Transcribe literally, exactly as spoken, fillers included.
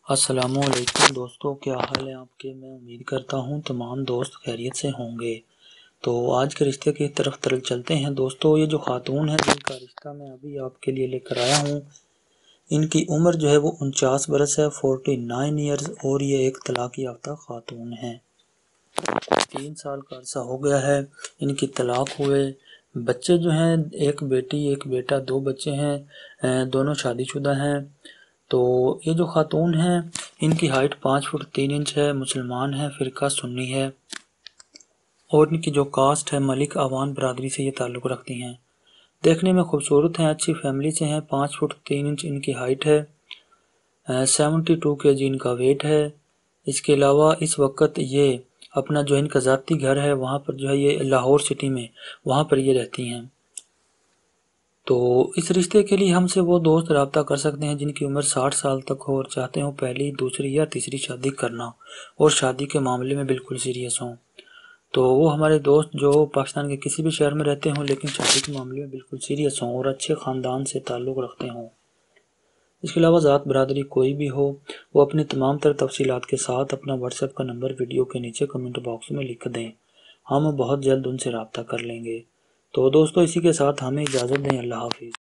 السلام علیکم دوستو، کیا حال ہے آپ کے؟ میں امید کرتا ہوں تمام دوست خیریت سے ہوں گے۔ تو آج کے رشتے کی طرف ترل چلتے ہیں دوستو۔ یہ جو خاتون ہے جن کا رشتہ میں ابھی آپ کے لیے لے کر آیا ہوں، ان کی عمر جو ہے وہ انچاس برس ہے، فورٹی نائن ایئرز، اور یہ ایک طلاق یافتہ خاتون ہے۔ تین سال کا عرصہ ہو گیا ہے ان کی طلاق ہوئے۔ بچے جو ہیں، ایک بیٹی ایک بیٹا، دو بچے ہیں، دونوں شادی شدہ ہیں۔ تو یہ جو خاتون ہیں، ان کی ہائٹ پانچ فٹ تین انچ ہے، مسلمان ہے، فرقہ سنی ہے، اور ان کی جو کاسٹ ہے ملک آوان برادری سے یہ تعلق رکھتی ہیں۔ دیکھنے میں خوبصورت ہیں، اچھی فیملی سے ہیں۔ پانچ فٹ تین انچ ان کی ہائٹ ہے، سیونٹی ٹو کے جی ان کا ویٹ ہے۔ اس کے علاوہ اس وقت یہ اپنا جو ان کا ذاتی گھر ہے وہاں پر جو ہے یہ لاہور سٹی میں وہاں پر یہ رہتی ہیں۔ تو اس رشتے کے لیے ہم سے وہ دوست رابطہ کر سکتے ہیں جن کی عمر ساٹھ سال تک ہو اور چاہتے ہوں پہلی، دوسری یا تیسری شادی کرنا، اور شادی کے معاملے میں بالکل سیریس ہوں۔ تو وہ ہمارے دوست جو پاکستان کے کسی بھی شہر میں رہتے ہوں لیکن شادی کے معاملے میں بالکل سیریس ہوں اور اچھے خاندان سے تعلق رکھتے ہوں۔ اس کے علاوہ ذات برادری کوئی بھی ہو، وہ اپنی تمام تر تفصیلات کے ساتھ اپنا واٹس ایپ کا نمبر ویڈیو کے نیچے کمنٹ باکس میں لکھ دیں، ہم بہت جلد ان سے رابطہ کر لیں گے۔ تو دوستو اسی کے ساتھ ہمیں اجازت دیں، اللہ حافظ۔